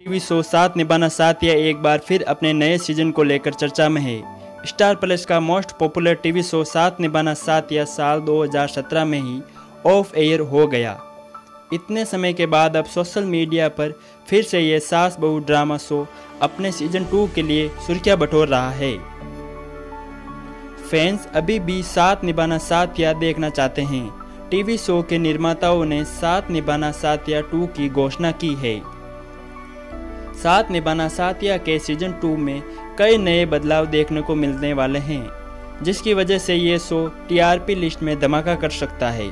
TV show Saath Nibhana साथ या एक बार फिर अपने नए सीजन को लेकर चर्चा में है। स्टार प्लस का most popular TV show Saath Nibhana साथ या साल 2017 में ही ऑफ एयर हो गया। इतने समय के बाद अब सोशल मीडिया पर फिर से ये सास बहू ड्रामा शो अपने सीजन 2 के लिए सुर्खियां बटोर रहा है। फैंस अभी भी साथ निभाना साथ या देखना चाहते हैं। टीवी शो के निर्माताओं ने साथ निभाना साथ या 2 की घोषणा की है। साथ निभाना साथिया के सीजन 2 में कई नए बदलाव देखने को मिलने वाले हैं, जिसकी वजह से ये शो टीआरपी लिस्ट में धमाका कर सकता है।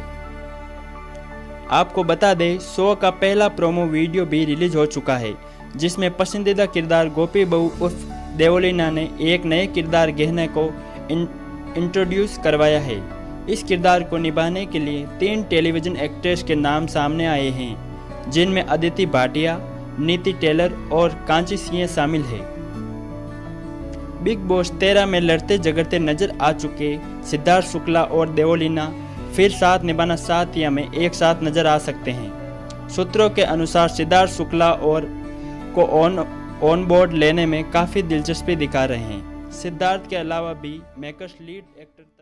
आपको बता दें, शो का पहला प्रोमो वीडियो भी रिलीज हो चुका है, जिसमें पसंदीदा किरदार गोपी बहू उर्फ देवोलीना ने एक नए किरदार गहने को इंट्रोड्यूस करवाया है। इस किरदार को निभाने के लिए 3 टेलीविजन एक्ट्रेस के नाम सामने आए हैं, जिनमें अदिति भाटिया, नीति टेलर और कांची सिंह शामिल है। बिग बॉस 13 में लड़ते झगड़ते नजर आ चुके सिद्धार्थ शुक्ला और देवोलीना फिर साथ निभाना साथिया में एक साथ नजर आ सकते हैं। सूत्रों के अनुसार सिद्धार्थ शुक्ला और को ऑन बोर्ड लेने में काफ़ी दिलचस्पी दिखा रहे हैं। सिद्धार्थ के अलावा भी मेकर्स लीड एक्टर